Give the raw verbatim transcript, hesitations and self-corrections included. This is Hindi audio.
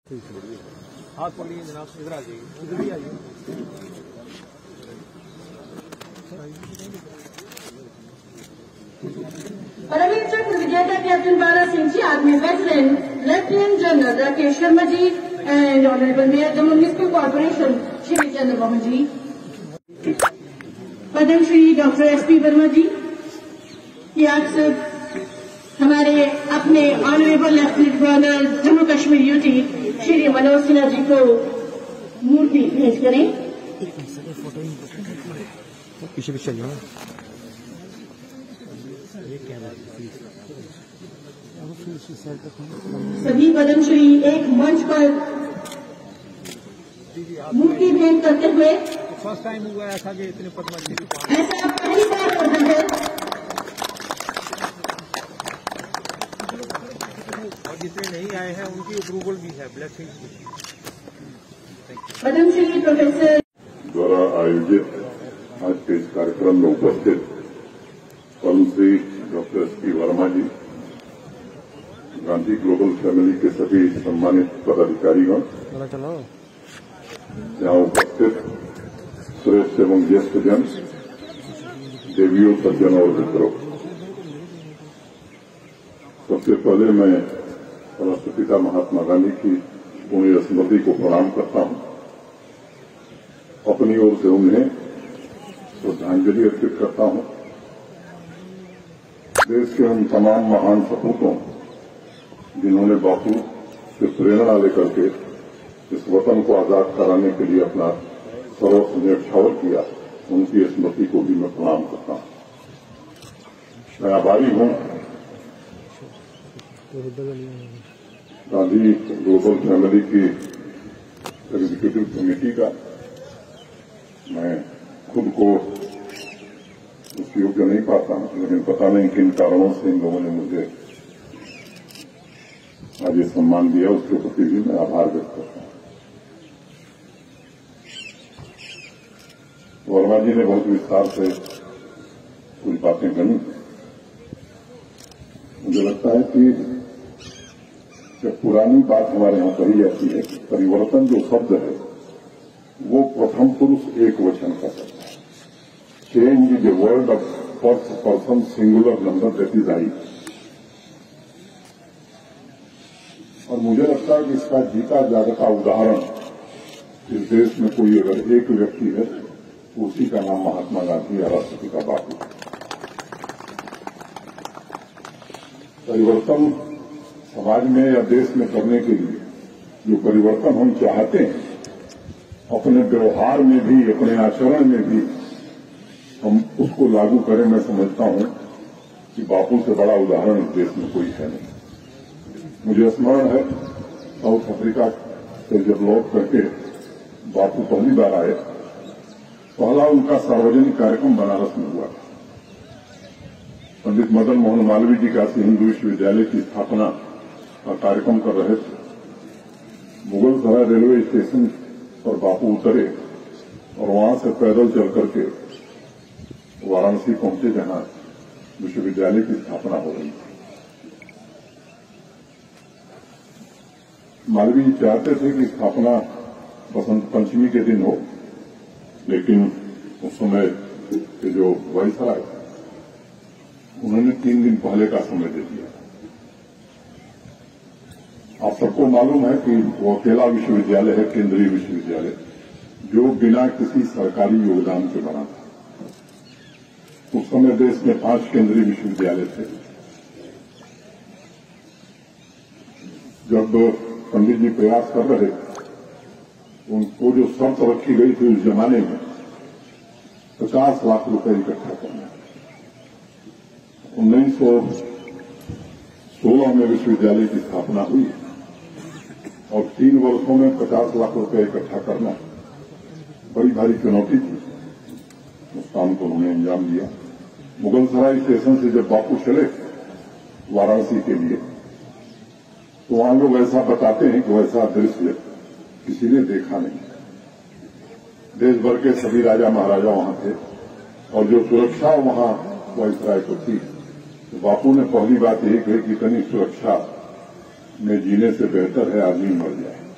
हाथ पकड़िए जनाब, इधर आ जाइए, इधर ही आइए। परमवीर चक्र विजेता captain Bala Singh ji, army veteran lieutenant general Rakesh Sharma ji and honourable mayor Jammu municipal corporation Shri Chandramohan ji, Padmashri doctor S P Verma ji, ये आप सब हमारे अपने honourable lieutenant governor Jammu Kashmir UT Shri Manoj Sinha ji को मूर्ति भेंट करें। पीछे पीछे जाओ। सभी पद्मश्री एक मंच पर मूर्ति भेंट करते हुए, फर्स्ट टाइम हुआ ऐसा कि इतने पद्मश्री ऐसा पहली बार हो रहा है। और जितने नहीं आए हैं उनकी अप्रूवल भी है, ब्लेसिंग भी। पद्मश्री प्रोफेसर द्वारा आयोजित आज के इस कार्यक्रम में उपस्थित Padmashri doctor S P Verma ji, Gandhi global family के सभी सम्मानित पदाधिकारीगण, यहाँ उपस्थित श्रेष्ठ एवं ज्येष्ठ जन, देवियों, सज्जनों और मित्रों, सबसे पहले मैं राष्ट्रपिता महात्मा गांधी की पुण्य स्मृति को प्रणाम करता हूं। अपनी ओर से उन्हें श्रद्धांजलि अर्पित करता हूं। देश के उन तमाम महान सपूतों जिन्होंने बापू से प्रेरणा लेकर के इस वतन को आजाद कराने के लिए अपना सर्वस्व न्यौछावर किया, उनकी स्मृति को भी मैं प्रणाम करता हूं। मैं आभारी हूं गांधी ग्लोबल फैमिली की एग्जीक्यूटिव कमेटी का। मैं खुद को उस योग्य नहीं पाता, लेकिन पता नहीं किन कारणों से इन लोगों ने मुझे आज ये सम्मान दिया, उसके प्रति भी मैं आभार व्यक्त करता हूं। वर्मा जी ने बहुत विस्तार से कुछ बातें कही। मुझे लगता है कि जब पुरानी बात हमारे यहां कही जाती है, परिवर्तन जो शब्द है वो प्रथम पुरुष एक वचन का शब्द है। Change is a word of first person singular number, that is I. और मुझे लगता है कि इसका जीता जागता उदाहरण इस देश में कोई अगर एक व्यक्ति है तो उसी का नाम महात्मा गांधी या राष्ट्रपिता बापू। परिवर्तन समाज में या देश में करने के लिए जो परिवर्तन हम चाहते हैं, अपने व्यवहार में भी, अपने आचरण में भी हम उसको लागू करें। मैं समझता हूं कि बापू से बड़ा उदाहरण इस देश में कोई है नहीं। मुझे स्मरण है साउथ अफ्रीका से जब लौट करके बापू पहली बार आए, पहला उनका सार्वजनिक कार्यक्रम बनारस में हुआ। पंडित मदन मोहन मालवीय जी काशी हिंदू विश्वविद्यालय की स्थापना का कार्यक्रम कर रहे थे। मुगल सराय रेलवे स्टेशन पर बापू उतरे और वहां से पैदल चल करके वाराणसी पहुंचे, जहां विश्वविद्यालय की स्थापना हो रही थी। मालवीय चाहते थे कि स्थापना बसंत पंचमी के दिन हो, लेकिन उस समय के जो वायसराय उन्होंने तीन दिन पहले का समय दे दिया। आप सबको मालूम है कि वो अकेला विश्वविद्यालय है, केंद्रीय विश्वविद्यालय, जो बिना किसी सरकारी योगदान के बना था। उस समय देश में पांच केंद्रीय विश्वविद्यालय थे। जब पंडित जी प्रयास कर रहे थे, उनको जो शर्त रखी गई थी उस जमाने में पचास लाख रुपए इकट्ठा करना। उन्नीस सौ सोलह में विश्वविद्यालय की स्थापना हुई और तीन वर्षों में पचास लाख रुपए इकट्ठा करना बड़ी भारी चुनौती थी। उस काम को उन्होंने अंजाम दिया। मुगल सराय स्टेशन से जब बापू चले वाराणसी के लिए, तो वहां लोग ऐसा बताते हैं कि वैसा दृश्य किसी ने देखा नहीं। देश भर के सभी राजा महाराजा वहां थे और जो सुरक्षा वहां वायसराय को थी, तो बापू ने पहली बात यही कही कि इतनी सुरक्षा में जीने से बेहतर है आदमी मर जाए।